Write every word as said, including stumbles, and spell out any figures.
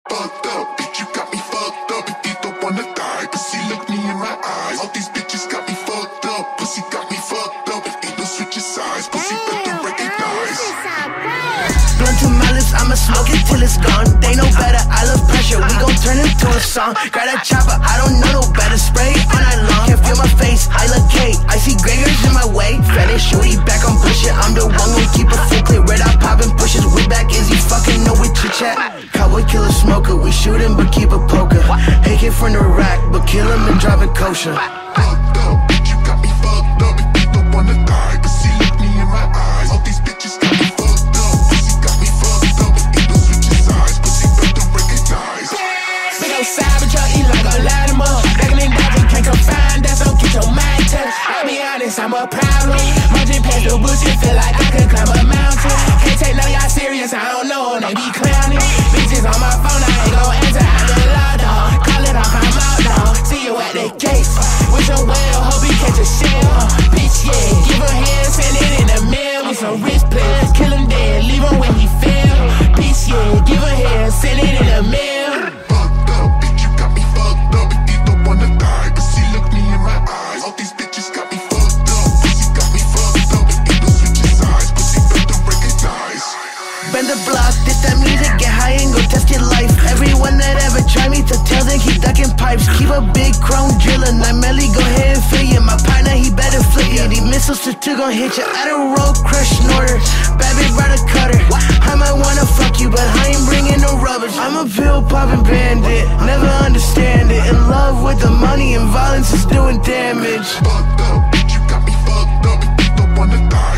Fucked up, bitch, you got me fucked up. If you don't wanna die, pussy, look me in my eyes. All these bitches got me fucked up. Pussy got me fucked up. If ain't no switching sides, pussy better recognize. Blunt to my lips, I'ma smoke it till it's gone. They know better, I love pressure, we gon' turn it to a song. Grab that chopper, I don't know no better. Spray all night long, can't feel my face, I look Kate. I see gray hairs in my way, Spanish shorty back on push it. I'm the one who keep a full clip, red eye poppin' pushes. We back, is he fucking know with chit chat? Cowboy killer smoker, we shoot him but keep a poker. Take it from the rack, but kill him and drive it kosher. Fucked up, bitch, you got me fucked up. If you don't wanna die, pussy, look me in my eyes. All these bitches got me fucked up. Pussy got me fucked up. If ain't no switching sides, pussy better recognize. Big ol' Cybertruck, eat like a light 'em up. Back in the day, can't confine that, so get your mind touched. I'll be honest, I'm a problem. Marching past the bullshit, feel like I could climb a mountain. Can't take none of y'all serious, I don't know, they be clowning. Bitches on my phone, I ain't gon' answer, I been loud, dog. Call it off, I'm out, dog. See you at the gates. With your whale, hope he catch a shell. Bitch, yeah, give her hand, send it in the mail. With some wrist players, kill him dead, leave him when he fell. Bitch, yeah, give her hand, send it in the mail. Fucked up, bitch, you got me fucked up. If you don't wanna die, pussy, look me in my eyes. All these bitches got me fucked up. Pussy got me fucked up. If ain't no switching sides, pussy better recognize. Bend the block, this that music, get high and go test your life. Everyone that ever tried me to tell them keep ducking pipes. Keep a big chrome driller, night Melly, go ahead and fill you. My partner, he better flip you. These missiles to two gon' hit you. I don't roll, crush, snorter. Bad bitch, brother, cutter. I might wanna fuck you, but I ain't bringing no rubbish. I'm a pill popping bandit, never understand it. In love with the money and violence is doing damage. Fucked up, bitch, you got me fucked up. If you don't wanna die,